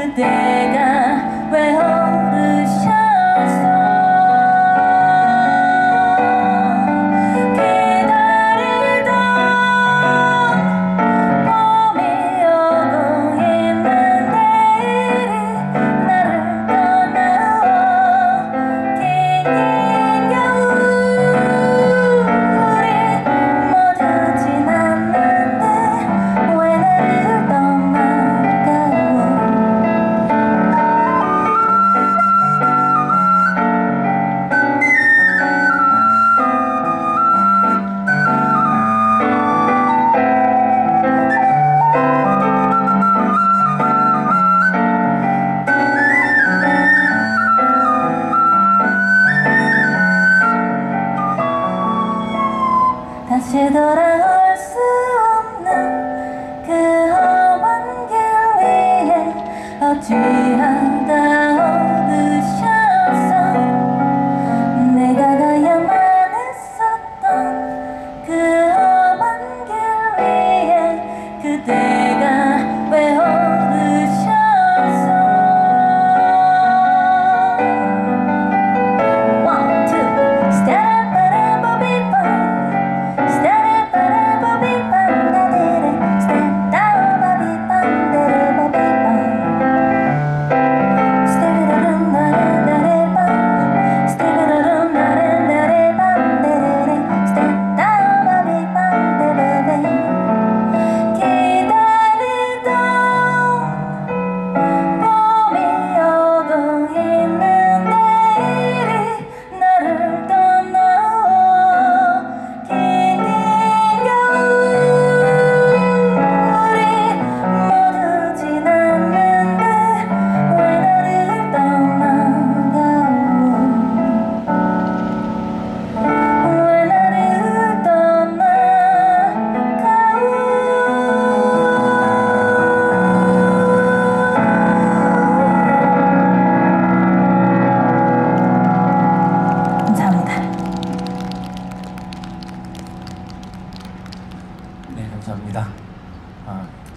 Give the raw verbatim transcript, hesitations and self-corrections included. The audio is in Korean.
그대가 왜 오르셨어. 기다리던 봄이 오고 있는 내일이 나를 떠나오. 긴 겨울이 모두 지났는데 왜 나를 떠나가오. 다시 돌아올 수 없는 그 험한 길 위에 어찌하다 오르셨어. 내가 가야만 했었던 그 험한 길 위에 그대가 왜 오르셨어. One, two, step 네, 감사합니다. 아,